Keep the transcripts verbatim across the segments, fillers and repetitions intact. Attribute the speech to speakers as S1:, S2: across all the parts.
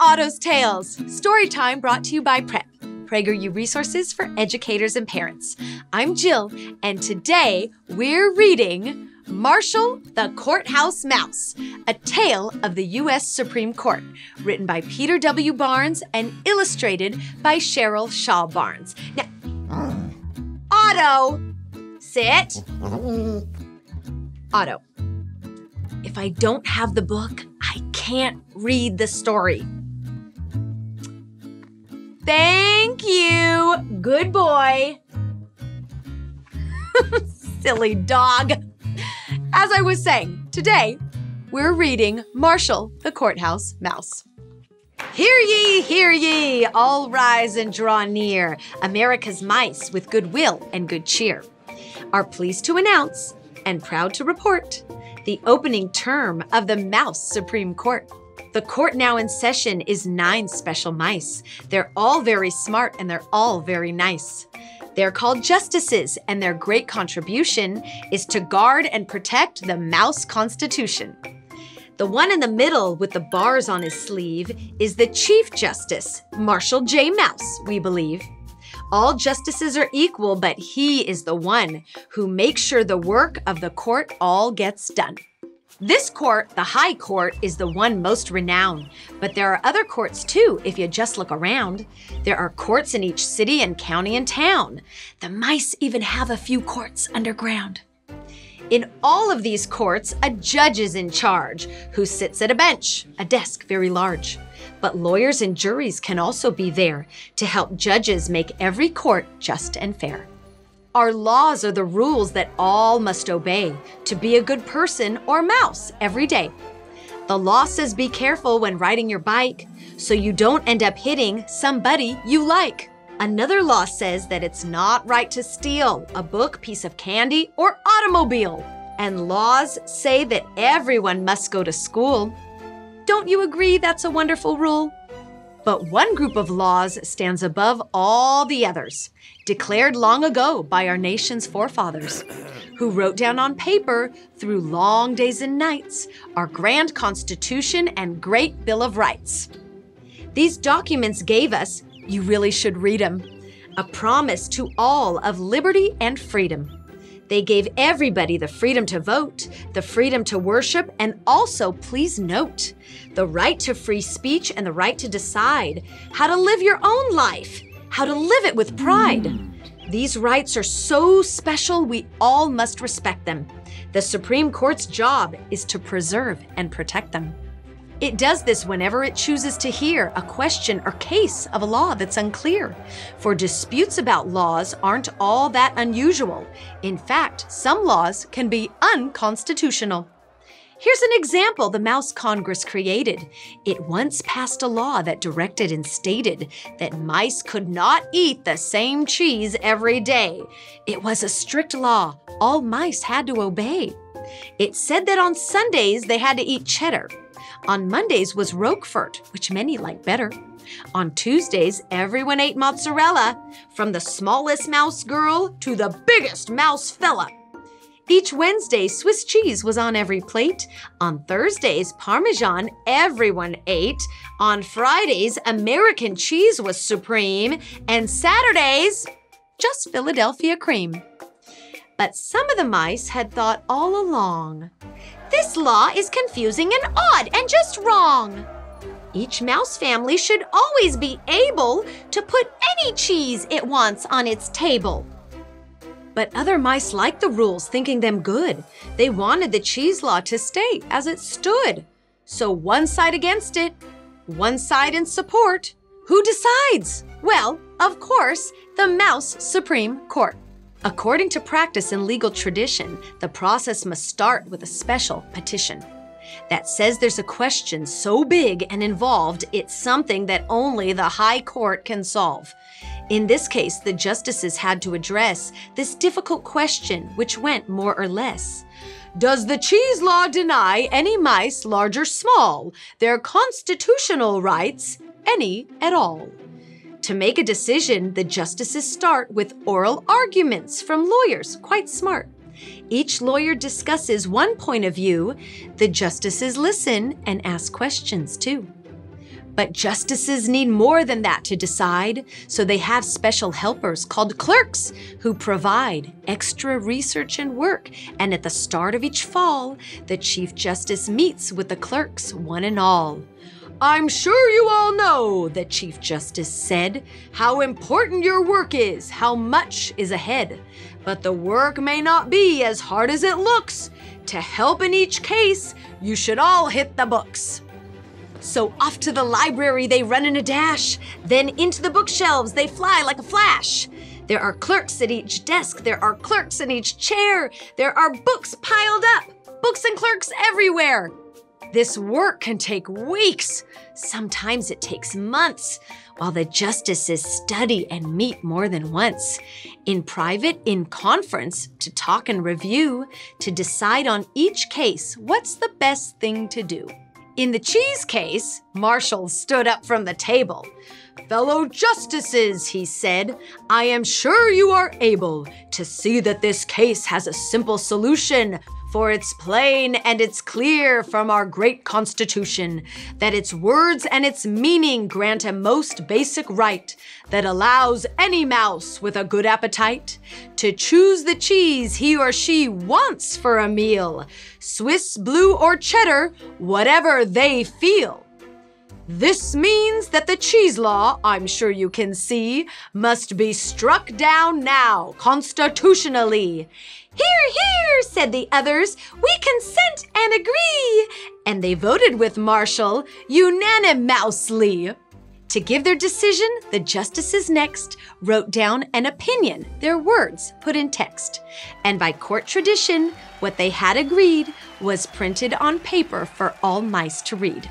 S1: Otto's Tales, story time brought to you by Prep, PragerU resources for educators and parents. I'm Jill, and today we're reading Marshall the Courthouse Mouse, a tale of the U S Supreme Court, written by Peter W. Barnes and illustrated by Cheryl Shaw Barnes. Now, Otto, sit. Otto, if I don't have the book, I can't read the story. Thank you. Good boy. Silly dog. As I was saying, today we're reading Marshall the Courthouse Mouse. Hear ye, hear ye, all rise and draw near. America's mice with goodwill and good cheer are pleased to announce and proud to report the opening term of the Mouse Supreme Court. The court now in session is nine special mice. They're all very smart and they're all very nice. They're called justices, and their great contribution is to guard and protect the mouse constitution. The one in the middle with the bars on his sleeve is the Chief Justice, Marshall J. Mouse, we believe. All justices are equal, but he is the one who makes sure the work of the court all gets done. This court, the High Court, is the one most renowned, but there are other courts too if you just look around. There are courts in each city and county and town. The mice even have a few courts underground. In all of these courts, a judge is in charge who sits at a bench, a desk very large. But lawyers and juries can also be there to help judges make every court just and fair. Our laws are the rules that all must obey to be a good person or mouse every day. The law says be careful when riding your bike so you don't end up hitting somebody you like. Another law says that it's not right to steal a book, piece of candy, or automobile. And laws say that everyone must go to school. Don't you agree that's a wonderful rule? But one group of laws stands above all the others, declared long ago by our nation's forefathers, who wrote down on paper through long days and nights our grand Constitution and great Bill of Rights. These documents gave us, you really should read them, a promise to all of liberty and freedom. They gave everybody the freedom to vote, the freedom to worship, and also, please note, the right to free speech and the right to decide how to live your own life, how to live it with pride. These rights are so special, we all must respect them. The Supreme Court's job is to preserve and protect them. It does this whenever it chooses to hear a question or case of a law that's unclear. For disputes about laws aren't all that unusual. In fact, some laws can be unconstitutional. Here's an example the Mouse Congress created. It once passed a law that directed and stated that mice could not eat the same cheese every day. It was a strict law all mice had to obey. It said that on Sundays they had to eat cheddar. On Mondays was Roquefort, which many like better. On Tuesdays, everyone ate mozzarella, from the smallest mouse girl to the biggest mouse fella. Each Wednesday, Swiss cheese was on every plate. On Thursdays, Parmesan everyone ate. On Fridays, American cheese was supreme. And Saturdays, just Philadelphia cream. But some of the mice had thought all along, this law is confusing and odd and just wrong. Each mouse family should always be able to put any cheese it wants on its table. But other mice liked the rules, thinking them good. They wanted the cheese law to stay as it stood. So one side against it, one side in support. Who decides? Well, of course, the Mouse Supreme Court. According to practice and legal tradition, the process must start with a special petition that says there's a question so big and involved, it's something that only the High Court can solve. In this case, the justices had to address this difficult question, which went more or less. Does the cheese law deny any mice, large or small, their constitutional rights, any at all? To make a decision, the justices start with oral arguments from lawyers, quite smart. Each lawyer discusses one point of view. The justices listen and ask questions too. But justices need more than that to decide, so they have special helpers called clerks who provide extra research and work. And at the start of each fall, the Chief Justice meets with the clerks, one and all. "I'm sure you all know," the Chief Justice said, "how important your work is, how much is ahead. But the work may not be as hard as it looks. To help in each case, you should all hit the books." So off to the library they run in a dash, then into the bookshelves they fly like a flash. There are clerks at each desk, there are clerks in each chair, there are books piled up, books and clerks everywhere. This work can take weeks, sometimes it takes months, while the justices study and meet more than once. In private, in conference, to talk and review, to decide on each case what's the best thing to do. In the cheese case, Marshall stood up from the table. "Fellow justices," he said, "I am sure you are able to see that this case has a simple solution, for it's plain and it's clear from our great Constitution that its words and its meaning grant a most basic right that allows any mouse with a good appetite to choose the cheese he or she wants for a meal, Swiss, blue, or cheddar, whatever they feel. This means that the cheese law, I'm sure you can see, must be struck down now, constitutionally." "Hear, hear," said the others. "We consent and agree." And they voted with Marshall unanimously. To give their decision, the justices next wrote down an opinion, their words put in text. And by court tradition, what they had agreed was printed on paper for all mice to read.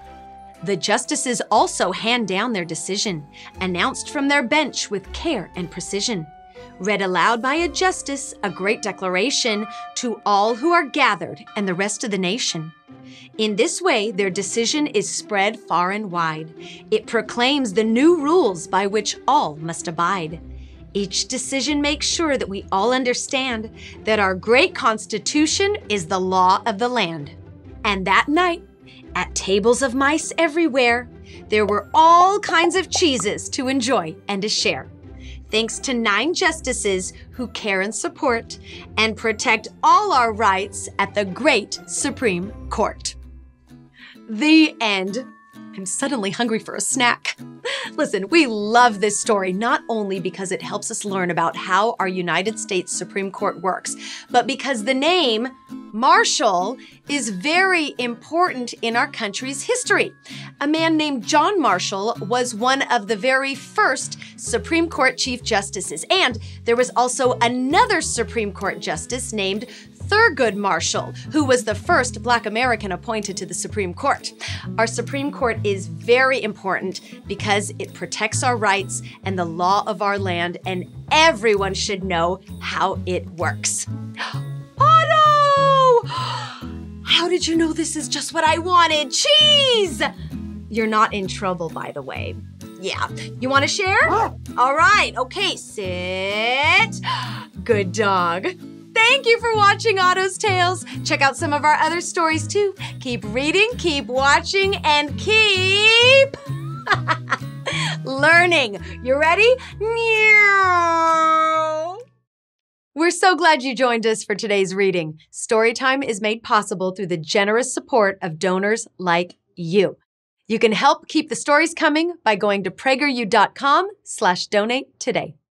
S1: The justices also hand down their decision, announced from their bench with care and precision. Read aloud by a justice, a great declaration to all who are gathered and the rest of the nation. In this way, their decision is spread far and wide. It proclaims the new rules by which all must abide. Each decision makes sure that we all understand that our great Constitution is the law of the land. And that night, at tables of mice everywhere, there were all kinds of cheeses to enjoy and to share. Thanks to nine justices who care and support and protect all our rights at the great Supreme Court. The end. I'm suddenly hungry for a snack. Listen, we love this story not only because it helps us learn about how our United States Supreme Court works, but because the name Marshall is very important in our country's history. A man named John Marshall was one of the very first Supreme Court Chief Justices, and there was also another Supreme Court Justice named Thurgood Marshall, who was the first Black American appointed to the Supreme Court. Our Supreme Court is very important because it protects our rights and the law of our land, and everyone should know how it works. Otto! How did you know this is just what I wanted? Cheese! You're not in trouble, by the way. Yeah. You want to share? All right. Okay, sit. Good dog. Thank you for watching Otto's Tales. Check out some of our other stories too. Keep reading, keep watching, and keep learning. You ready? Meow. We're so glad you joined us for today's reading. Storytime is made possible through the generous support of donors like you. You can help keep the stories coming by going to prageru dot com slash donate today.